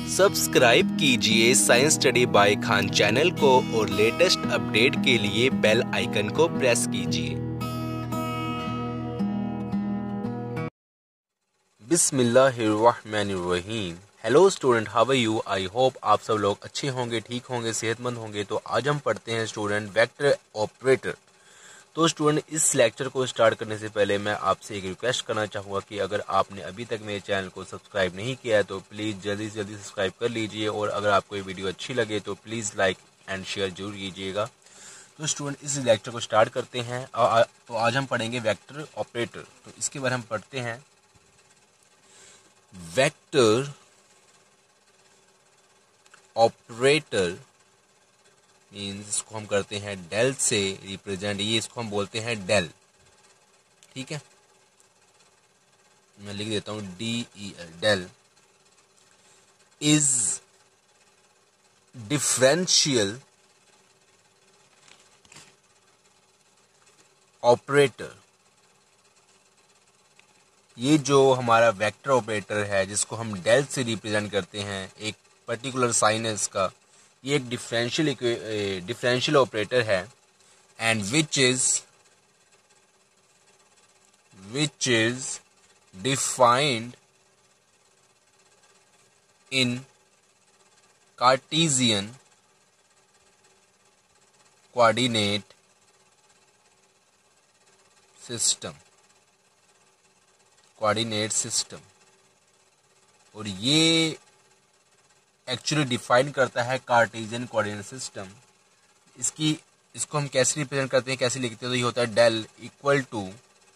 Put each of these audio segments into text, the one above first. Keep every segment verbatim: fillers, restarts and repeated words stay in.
Subscribe कीजिए science study by Khan channel को और लेटेस्ट अपडेट के लिए बेल आइकन को प्रेस कीजिए। बिस्मिल्लाहिर्रहमानिर्रहीम। Hello student, how are you? I hope आप सब लोग अच्छे होंगे, ठीक होंगे, सेहतमंद होंगे। तो आज हम पढ़ते हैं स्टूडेंट वेक्टर ऑपरेटर। तो स्टूडेंट, इस लेक्चर को स्टार्ट करने से पहले मैं आपसे एक रिक्वेस्ट करना चाहूँगा कि अगर आपने अभी तक मेरे चैनल को सब्सक्राइब नहीं किया है तो प्लीज़ जल्दी से जल्दी सब्सक्राइब कर लीजिए, और अगर आपको ये वीडियो अच्छी लगे तो प्लीज़ लाइक एंड शेयर जरूर कीजिएगा। तो स्टूडेंट, इस लेक्चर को स्टार्ट करते हैं। आ, आ, तो आज हम पढ़ेंगे वेक्टर ऑपरेटर। तो इसके बारे में हम पढ़ते हैं। वेक्टर ऑपरेटर मीन्स इसको हम करते हैं डेल से रिप्रेजेंट। ये इसको हम बोलते हैं डेल, ठीक है। मैं लिख देता हूं D E L. Del is differential operator. ये जो हमारा वेक्टर ऑपरेटर है जिसको हम डेल से रिप्रेजेंट करते हैं, एक पर्टिकुलर साइन है इसका, ये एक डिफरेंशियल डिफरेंशियल ऑपरेटर है। And which is which is defined in Cartesian coordinate system coordinate system और ये एक्चुअली डिफाइन करता है कार्टेशियन कोऑर्डिनेट सिस्टम। इसकी इसको हम कैसे रिप्रेजेंट करते हैं, कैसे लिखते हैं? तो ये होता है del equal to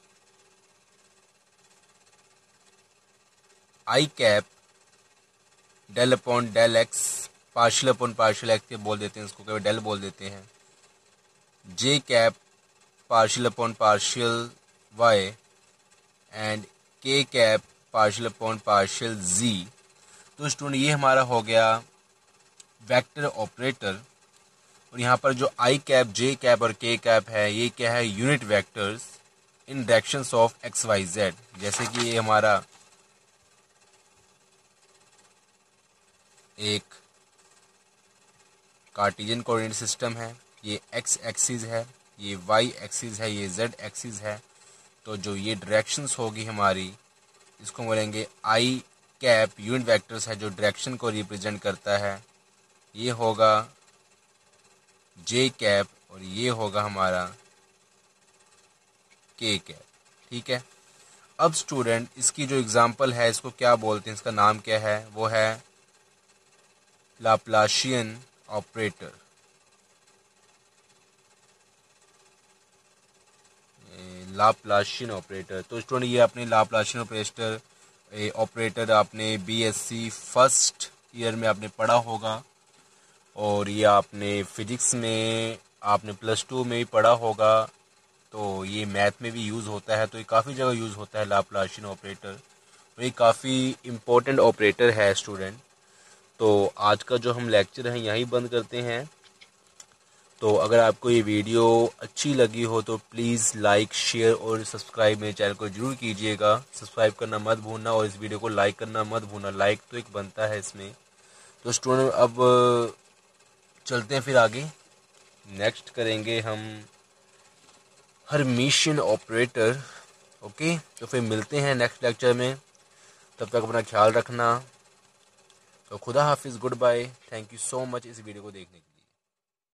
I cap del upon del X, partial upon partial X बोल देते हैं, इसको कभी डेल बोल देते हैं। J cap partial upon partial Y and K cap partial upon partial Z. तो स्टूडेंट, ये हमारा हो गया वेक्टर ऑपरेटर। और यहाँ पर जो आई कैप, जे कैप और के कैप है, ये क्या है? Unit vectors in directions of X Y Z. जैसे कि ये हमारा एक कार्टेशियन कोऑर्डिनेट सिस्टम है, ये एक्स एक्सिस है, ये वाई एक्सिस है, ये जेड एक्सिस है। तो जो ये डायरेक्शंस होगी हमारी, इसको बोलेंगे आई कैप। यूनिट वेक्टर्स है जो डायरेक्शन को रिप्रेजेंट करता है। ये होगा जे कैप और ये होगा हमारा के कैप, ठीक है। अब स्टूडेंट, इसकी जो एग्जांपल है, इसको क्या बोलते हैं, इसका नाम क्या है? वो है लाप्लाशियन ऑपरेटर। Laplacian operator. तो स्टूडेंट, ये अपने लाप्लाशियन ऑपरेटर ऑपरेटर आपने बीएससी फर्स्ट ईयर में आपने पढ़ा होगा, और ये आपने फिजिक्स में, आपने प्लस टू में भी पढ़ा होगा। तो ये मैथ में भी यूज़ होता है, तो ये काफ़ी जगह यूज़ होता है लाप्लाशियन ऑपरेटर। तो ये काफ़ी इम्पोर्टेंट ऑपरेटर है स्टूडेंट। तो आज का जो हम लेक्चर है यहीं बंद करते हैं। तो अगर आपको ये वीडियो अच्छी लगी हो तो प्लीज़ लाइक, शेयर और सब्सक्राइब मेरे चैनल को जरूर कीजिएगा। सब्सक्राइब करना मत भूलना और इस वीडियो को लाइक करना मत भूलना। लाइक तो एक बनता है इसमें। तो स्टूडेंट, अब चलते हैं फिर आगे। नेक्स्ट करेंगे हम हर्मिशियन ऑपरेटर। ओके, तो फिर मिलते हैं नेक्स्ट लेक्चर में। तब तक अपना ख्याल रखना। तो खुदा हाफिज़, good bye. Thank you so much इस वीडियो को देखने के लिए।